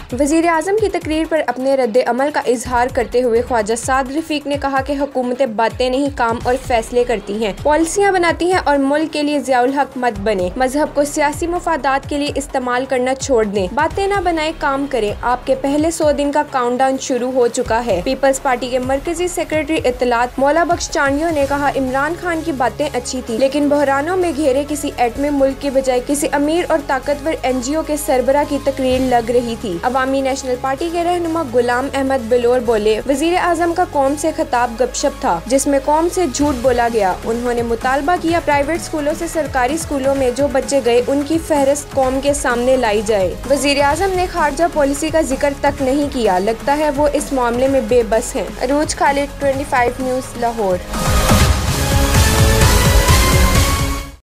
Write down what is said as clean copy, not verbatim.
वज़ीर आज़म की तकरीर पर अपने रद्द अमल का इजहार करते हुए ख्वाजा साद रफीक ने कहा कि हुकूमतें बातें नहीं काम और फैसले करती हैं, पॉलिसियाँ बनाती हैं और मुल्क के लिए ज़ियाउल हक मत बने। मजहब को सियासी मुफादात के लिए इस्तेमाल करना छोड़ दें, बातें ना बनाए काम करें। आपके पहले 100 दिन का काउंटडाउन शुरू हो चुका है। पीपल्स पार्टी के मरकजी सेक्रेटरी इत्तलात मौला बख्श चांडियो ने कहा, इमरान खान की बातें अच्छी थी, लेकिन बहरानों में घेरे किसी एटमी मुल्क की बजाय किसी अमीर और ताकतवर NGO के सरबरा की तकरीर लग रही थी। अवामी नेशनल पार्टी के रहनुमा गुलाम अहमद बिलोर बोले, वज़ीर आज़म का कौम से खिताब गपशप था जिसमें कौम से झूठ बोला गया। उन्होंने मुतालबा किया प्राइवेट स्कूलों से सरकारी स्कूलों में जो बच्चे गए उनकी फहरिस्त कौम के सामने लाई जाए। वज़ीर आज़म ने खारजा पॉलिसी का जिक्र तक नहीं किया। लगता है वो इस मामले में बेबस हैं। अरूज खालिद, 25 न्यूज़, लाहौर।